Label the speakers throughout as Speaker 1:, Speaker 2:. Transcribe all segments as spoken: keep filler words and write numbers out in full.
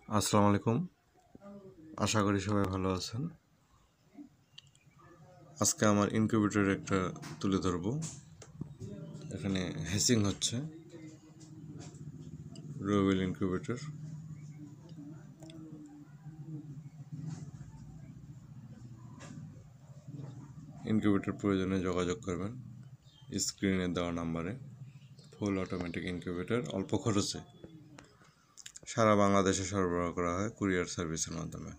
Speaker 1: আসসালামু আলাইকুম। আশা করি সবাই ভালো আছেন। আজকে আমার ইনকিউবেটর একটা তুলে ধরব। এখানে হ্যাচিং হচ্ছে রোয়েল ইনকিউবেটর। ইনকিউবেটর প্রয়োজনে যোগাযোগ করবেন স্ক্রিনে দেওয়া নাম্বারে। ফুল অটোমেটিক ইনকিউবেটর, অল্প খরচে সারা বাংলাদেশে সরবরাহ করা হয় কুরিয়ার সার্ভিসের মাধ্যমে।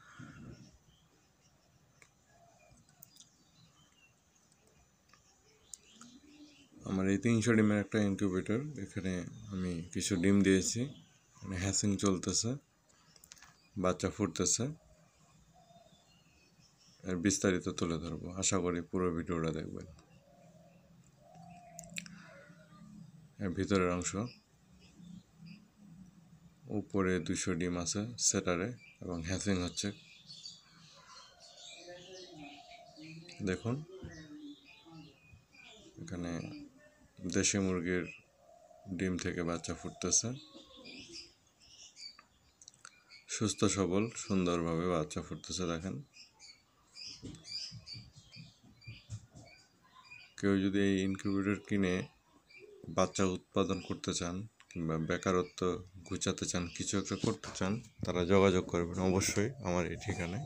Speaker 1: আমার এই তিনশো ডিমের একটা ইনকিউবেটর, এখানে আমি কিছু ডিম দিয়েছি, এখানে হ্যাচিং চলতেছে, বাচ্চা ফুটতেছে। এর বিস্তারিত তুলে ধরবো, আশা করি পুরো ভিডিওটা দেখবেন। এর ভিতরের অংশ, উপরে দুশো ডিম আছে সেটারে এবং হ্যাচিং হচ্ছে। দেখুন এখানে দেশি মুরগির ডিম থেকে বাচ্চা ফুটতেছে, সুস্থ সবল সুন্দরভাবে বাচ্চা ফুটতেছে। দেখেন, কেউ যদি এই ইনকিউবেটর কিনে বাচ্চা উৎপাদন করতে চান কিংবা বেকারত্ব ঘুচাতে চান, কিছু একটা করতে চান, তারা যোগাযোগ করবেন অবশ্যই আমার এই ঠিকানায়।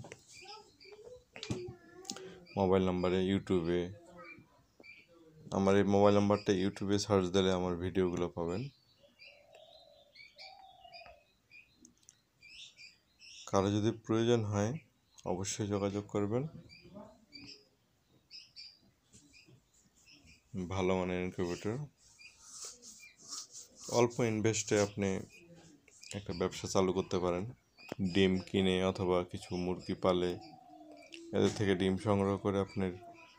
Speaker 1: মোবাইল নাম্বারে ইউটিউবে আমার এই মোবাইল নাম্বারটা ইউটিউবে সার্চ দিলে আমার ভিডিওগুলো পাবেন। কারো যদি প্রয়োজন হয় অবশ্যই যোগাযোগ করবেন। ভালো মানের ইনকিউবেটর, অল্প ইনভেস্টে আপনি একটা ব্যবসা চালু করতে পারেন। ডিম কিনে অথবা কিছু মুরগি পালে এদের থেকে ডিম সংগ্রহ করে আপনার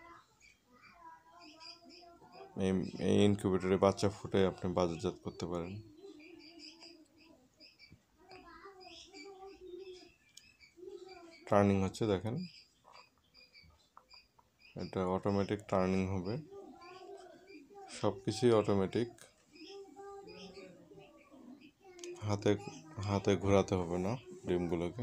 Speaker 1: এই ইনকিউবেটরে বাচ্চা ফুটে আপনি বাজারজাত করতে পারেন। টার্নিং হচ্ছে, দেখেন এটা অটোমেটিক টার্নিং হবে, সব কিছুই অটোমেটিক, হাতে হাতে ঘোরাতে হবে না ডিমগুলোকে।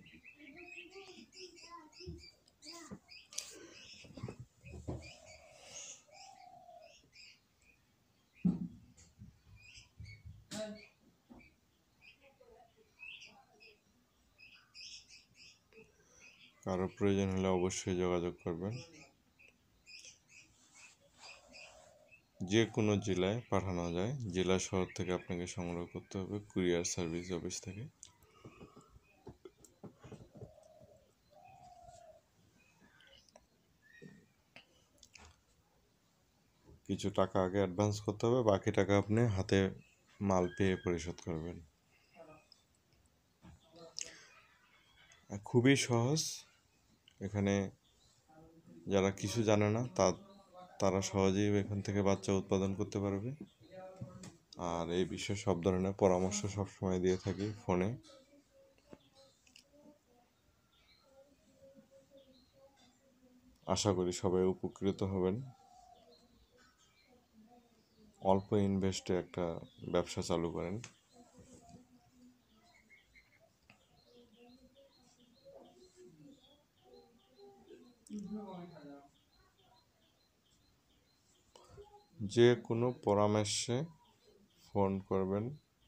Speaker 1: কারো প্রয়োজন হলে অবশ্যই যোগাযোগ করবেন। যে কোনো জেলায় পাঠানো যায়, জেলা শহর থেকে আপনাকে সংগ্রহ করতে হবে কুরিয়ার সার্ভিস অফিস থেকে। কিছু টাকা আগে অ্যাডভান্স করতে হবে, বাকি টাকা আপনি হাতে মাল পেয়ে পরিশোধ করবেন। খুবই সহজ, এখানে যারা কিছু জানে না তা তারা সহজেই এখান থেকে বাচ্চা উৎপাদন করতে পারবে। আর এই বিষয়ে সব ধরনের পরামর্শ সবসময় দিয়ে থাকি ফোনে। আশা করি সবাই উপকৃত হবেন। অল্প ইনভেস্টে একটা ব্যবসা চালু করেন। যে কোনো পরামর্শে ফোন করবেন,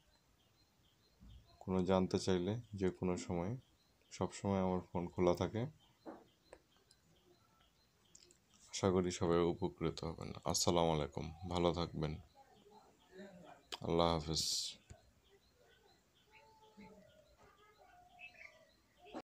Speaker 1: কোনো জানতে চাইলে যে কোনো সময়, সব সময় আমার ফোন খোলা থাকে। আশা করি সবাই উপকৃত হবেন। আসসালামু আলাইকুম, ভালো থাকবেন, আল্লাহ হাফেজ।